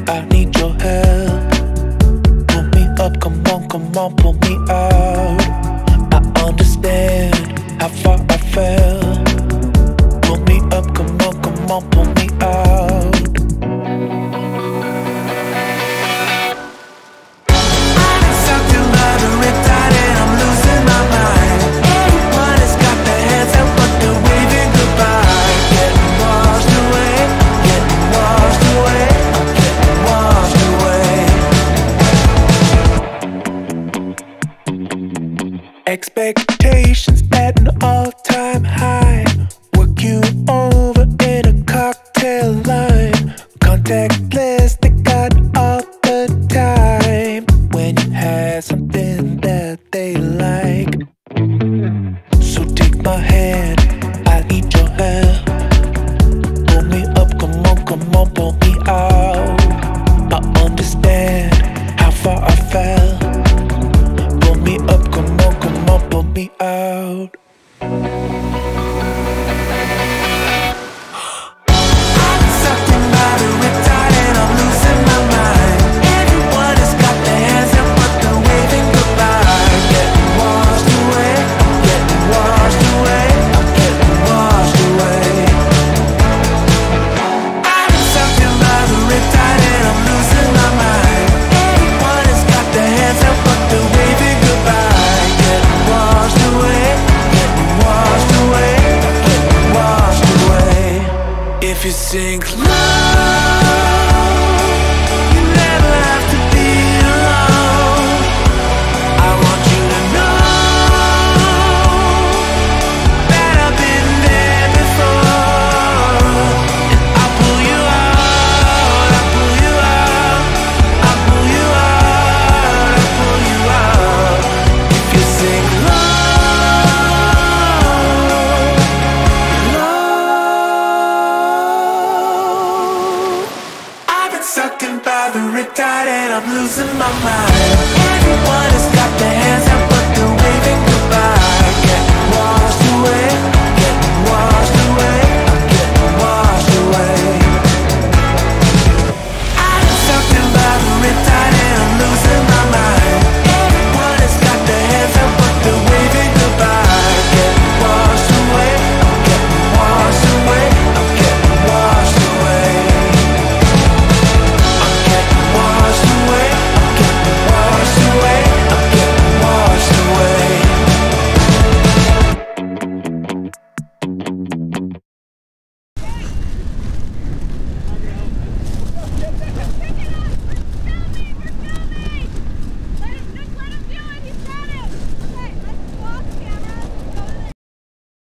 I need your help. Pull me up, come on, pull me out. I understand how far I fell. Pull me up, come on, pull me out. Something about the riptide and I'm losing my mind. Everyone has got their hands out, but they're waving goodbye. Getting washed away, getting washed away, I'm getting washed away. Expectations at an all-time high. Work you over in a cocktail line. Contactless, they got all the time. When you had something that they like. So take my hand, I need your help. Pull me up, come on, pull me out. I understand how far I fell. Pull me up, come on, pull me out. Something about the riptide and I'm losing my mind. Everyone has got their hands up, but they're waving goodbye. Getting washed away, getting washed away, I'm getting washed away. Something about the riptide and I'm losing my mind. Everyone has got their hands up, but they're waving goodbye. Getting washed away, getting washed away, getting washed away. If you sink low, you never have to be alone. I want you to know that I've been there before. And I'll pull you out, I'll pull you out, I'll pull you out, I'll pull you out. If you sink low, I've been sucking by the riptide and I'm losing my mind. Everyone is